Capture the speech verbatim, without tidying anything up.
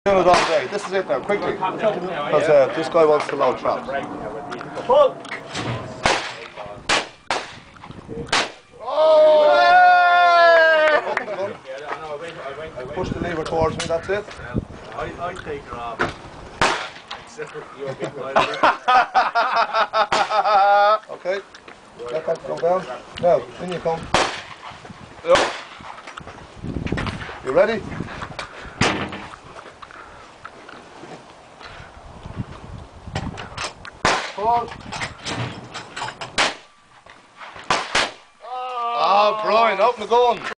Doing it all day. This is it now, quickly. Because uh, this guy wants to load traps. Pull! Oh! Push the lever towards me, that's it. I, I take her off. Okay, let that go down. Now, in you come. Yep. You ready? Pull. Oh, Brian, open the gun.